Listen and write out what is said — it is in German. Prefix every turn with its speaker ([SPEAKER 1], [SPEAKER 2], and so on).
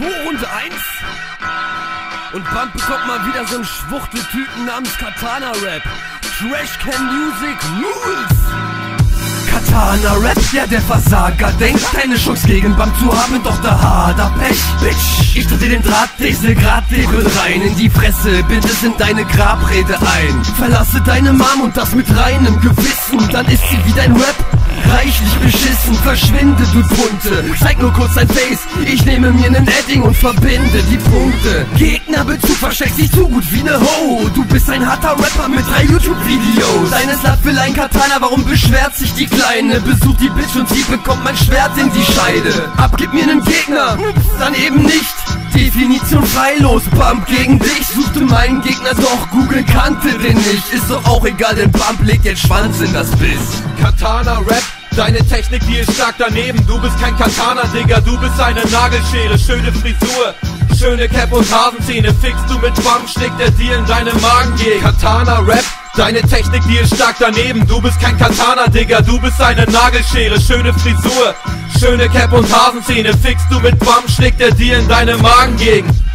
[SPEAKER 1] 2, Runde 1. Und Bump bekommt mal wieder so einen Schwuchteltypen namens Katana Rap. Trash Can Music Rules. Katana Rap, ja der Versager denkt, keine Chance gegen Bump zu haben, doch da hat er Pech. Bitch, ich tritt dir den Draht, diese Gradlegel rein in die Fresse, bind es in deine Grabrede ein. Verlasse deine Mom und das mit reinem Gewissen, dann ist sie wie dein Rap reichlich beschissen. Verschwinde, du Punte, zeig nur kurz dein Face, ich nehme mir nen Edding und verbinde die Punkte. Gegnerbezug versteckt sich zu gut wie ne Ho, du bist ein harter Rapper mit 3 YouTube-Videos. Deine Slut will ein Katana, warum beschwert sich die Kleine? Besucht die Bitch und sie bekommt mein Schwert in die Scheide. Abgib mir nen Gegner, dann eben nicht. Definition freilos, Bump gegen dich. Suchte meinen Gegner, doch Google kannte den nicht. Ist doch auch egal, denn Bump legt den Schwanz in das Biss.
[SPEAKER 2] Katana Rap, deine Technik, die ist stark daneben. Du bist kein Katana, Digga, du bist eine Nagelschere. Schöne Frisur, schöne Cap und Hasenzähne. Fixst du mit Bump, schlägt er dir in deine Magengegend. Katana Rap, deine Technik, die ist stark daneben. Du bist kein Katana, Digga, du bist eine Nagelschere. Schöne Frisur, schöne Cap und Hasenzähne. Fixst du mit Bump, schlägt er dir in deine Magengegend.